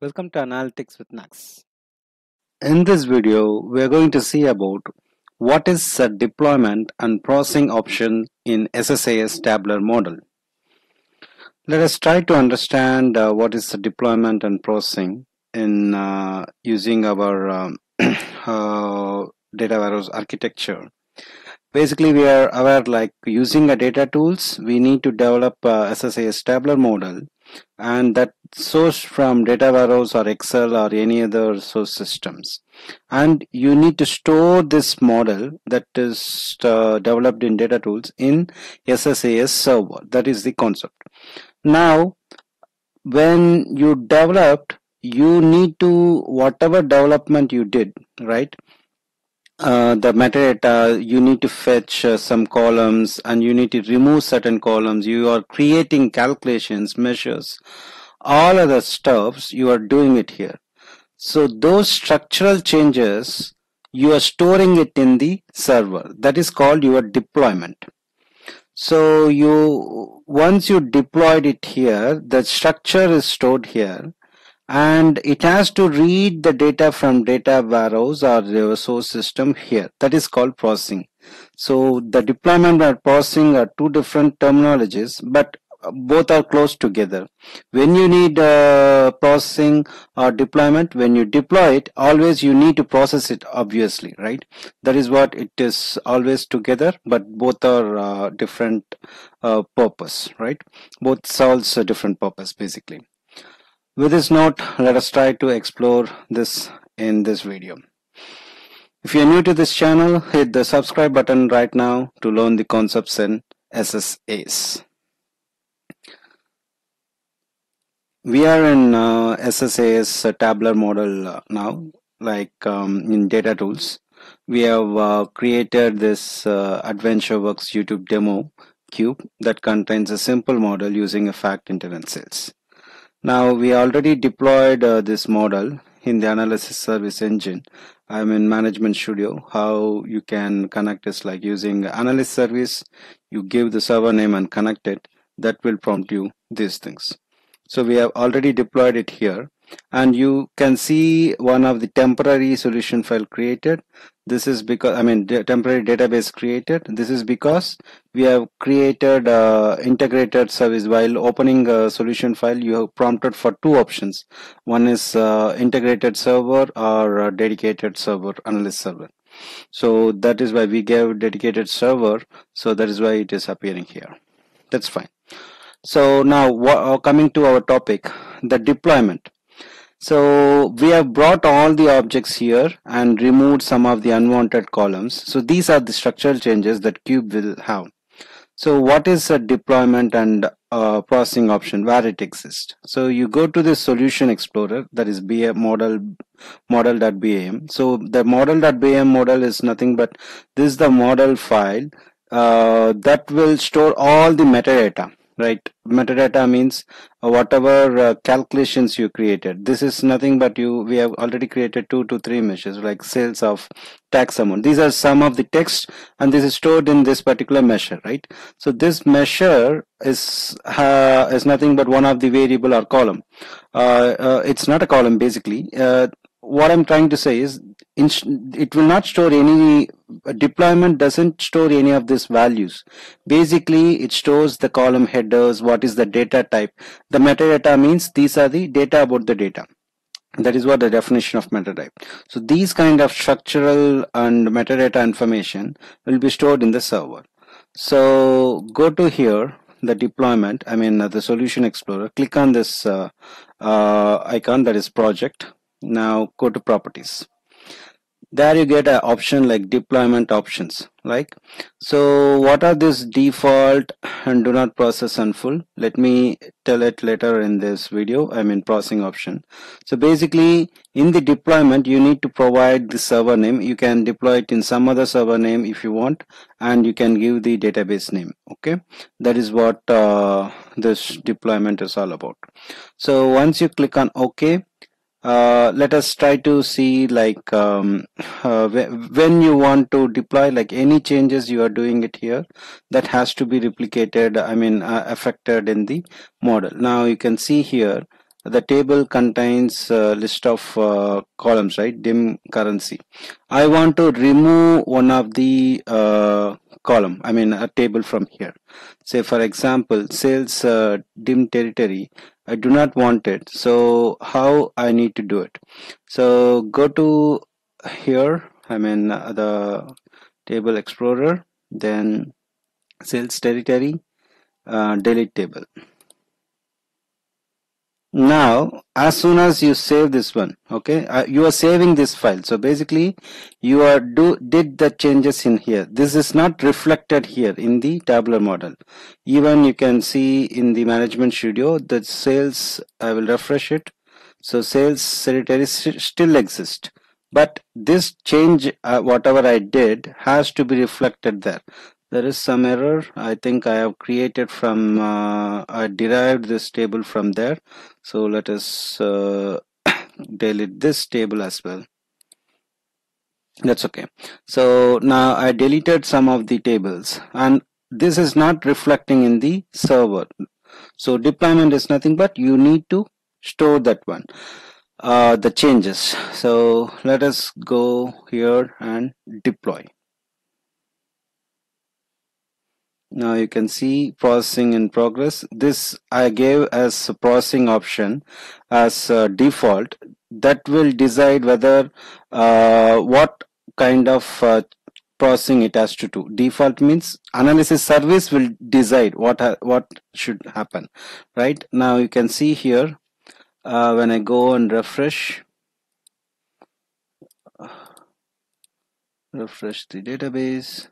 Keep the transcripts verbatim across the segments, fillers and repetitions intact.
Welcome to Analytics with Nags. In this video, we are going to see about what is a deployment and processing option in S S A S tabular model. Let us try to understand uh, what is the deployment and processing in uh, using our um, uh, data warehouse architecture. Basically, we are aware like using a data tools, we need to develop uh, S S A S tabular model, and that sourced from data warehouse or Excel or any other source systems. And you need to store this model that is uh, developed in data tools in S S A S server. That is the concept. Now, when you developed, you need to, whatever development you did, right? Uh, the metadata, you need to fetch uh, some columns and you need to remove certain columns. You are creating calculations, measures, all other stuffs, you are doing it here. So those structural changes, you are storing it in the server. That is called your deployment. So you, once you deployed it here, the structure is stored here, and it has to read the data from data warehouse or the source system here. That is called processing. So the deployment and processing are two different terminologies, but both are close together. When you need uh, processing or deployment, when you deploy it, always you need to process it, obviously, right? That is what it is, always together, but both are uh, different uh, purpose, right? Both solves a different purpose, basically. With this note, let us try to explore this in this video. If you are new to this channel, hit the subscribe button right now to learn the concepts in S S A S. We are in uh, S S A S uh, tabular model uh, now, like um, in data tools. We have uh, created this uh, AdventureWorks YouTube demo cube that contains a simple model using a fact interval cells. Now we already deployed uh, this model in the analysis service engine. I'm in Management Studio. How you can connect is like using analyst service. You give the server name and connect it. That will prompt you these things. So we have already deployed it here, and you can see one of the temporary solution file created. This is because, I mean, the temporary database created. This is because we have created uh, integrated service. While opening a solution file, you have prompted for two options. One is uh, integrated server or a dedicated server, analyst server. So that is why we gave dedicated server. So that is why it is appearing here. That's fine. So now uh, coming to our topic, the deployment. So we have brought all the objects here and removed some of the unwanted columns. So these are the structural changes that cube will have. So what is a deployment and uh, processing option, where it exists? So you go to the solution explorer, that is B A model model.bam. So the model.bam model is nothing but this is the model file uh, that will store all the metadata. Right, metadata means uh, whatever uh, calculations you created. This is nothing but you. We have already created two to three measures like sales of tax amount. These are some of the text, and this is stored in this particular measure. Right. So this measure is uh, is nothing but one of the variable or column. Uh, uh, it's not a column basically. Uh, what I'm trying to say is, it will not store any. Deployment doesn't store any of these values. Basically, it stores the column headers, what is the data type. The metadata means these are the data about the data. That is what the definition of metadata. So these kind of structural and metadata information will be stored in the server. So go to here, the deployment, I mean uh, the solution explorer, click on this uh, uh, icon, that is project. Now go to properties. There you get an option like deployment options. Like, so what are this default and do not process and full? Let me tell it later in this video. I mean processing option. So basically in the deployment you need to provide the server name. You can deploy it in some other server name if you want, and you can give the database name. Okay, that is what uh, this deployment is all about. So once you click on OK, Uh, let us try to see like um, uh, when you want to deploy, like any changes you are doing it here, that has to be replicated, I mean uh, affected in the model. Now you can see here the table contains a list of uh, columns, right? Dim currency. I want to remove one of the uh, column, I mean a table from here. Say for example, sales uh, dim territory. I do not want it. So how I need to do it? So go to here, I mean uh, the table explorer, then sales territory, uh, delete table. Now as soon as you save this one, okay, uh, you are saving this file. So basically you are do did the changes in here. This is not reflected here in the tabular model. Even you can see in the management studio that sales, I will refresh it. So sales territory still exists, but this change, uh, whatever I did, has to be reflected there. There is some error. I think I have created from uh, I derived this table from there. So let us uh, delete this table as well. That's okay. So now I deleted some of the tables, and this is not reflecting in the server. So deployment is nothing but you need to store that one, uh, the changes. So let us go here and deploy. Now you can see processing in progress. This I gave as a processing option as uh, default. That will decide whether uh, what kind of uh, processing it has to do. Default means analysis service will decide what ha what should happen. Right now you can see here uh, when I go and refresh, refresh the database.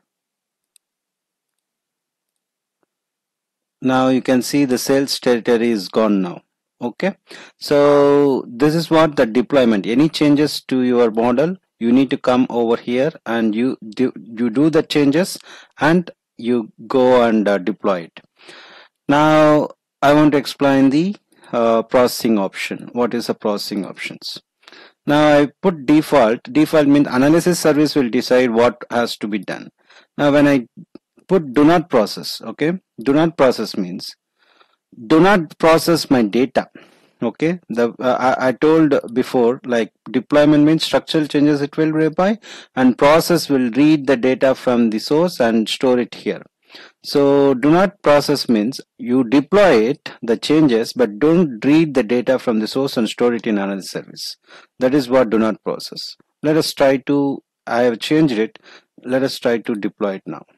Now you can see the sales territory is gone now. Okay, so this is what the deployment. Any changes to your model, you need to come over here and you do you do the changes and you go and uh, deploy it. Now I want to explain the uh, processing option. What is the processing options? Now I put default. Default means analysis service will decide what has to be done. Now when I put do not process, okay, do not process means do not process my data. Okay, the uh, I, I told before, like deployment means structural changes it will reply, and process will read the data from the source and store it here. So do not process means you deploy it, the changes, but don't read the data from the source and store it in another service. That is what do not process. Let us try to, I have changed it. Let us try to deploy it now.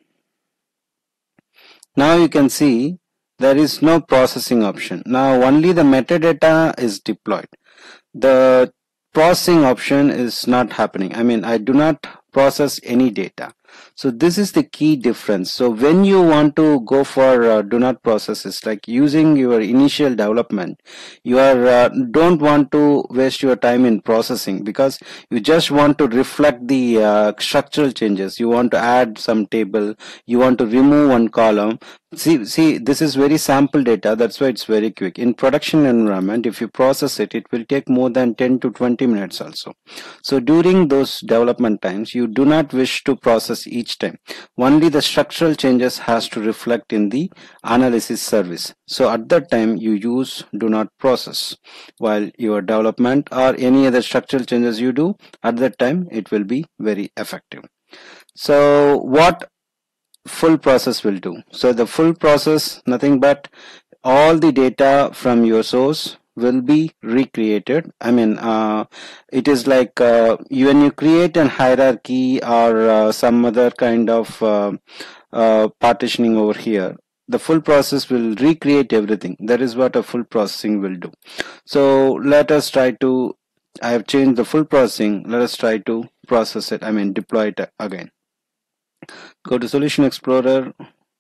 Now you can see there is no processing option. Now only the metadata is deployed. The processing option is not happening. I mean, I do not process any data. So this is the key difference. So when you want to go for uh, do not process, it's like using your initial development. You are uh, don't want to waste your time in processing because you just want to reflect the uh, structural changes. You want to add some table. You want to remove one column. See, see, this is very sample data. That's why it's very quick. In production environment, if you process it, it will take more than ten to twenty minutes also. So during those development times, you do not wish to process each time. Only the structural changes has to reflect in the analysis service. So at that time, you use do not process. While your development or any other structural changes you do, at that time, it will be very effective. So what full process will do? So the full process, nothing but all the data from your source will be recreated. I mean, uh, it is like uh, when you create an hierarchy or uh, some other kind of uh, uh, partitioning over here, the full process will recreate everything. That is what a full processing will do. So let us try to, I have changed the full processing. Let us try to process it. I mean, deploy it again. Go to Solution Explorer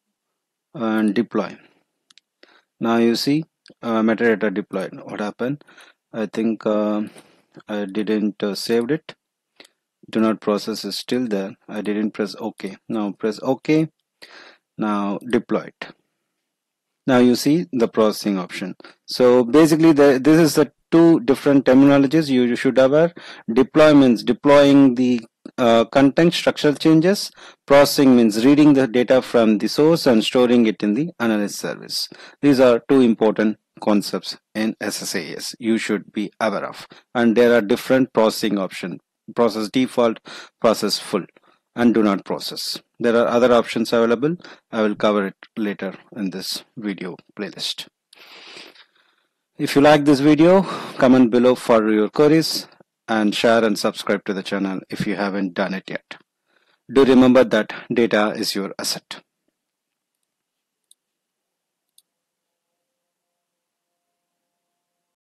and deploy. Now you see uh, metadata deployed. What happened? I think uh, I didn't uh, saved it. Do not process is still there. I didn't press OK. Now press OK. Now deploy it. Now you see the processing option. So basically the, this is the two different terminologies you, you should aware. Deploy means deploying the uh, content structural changes. Processing means reading the data from the source and storing it in the analysis service. These are two important concepts in S S A S you should be aware of. And there are different processing options: process default, process full, and do not process. There are other options available. I will cover it later in this video playlist. If you like this video, comment below for your queries and share and subscribe to the channel if you haven't done it yet. Do remember that data is your asset.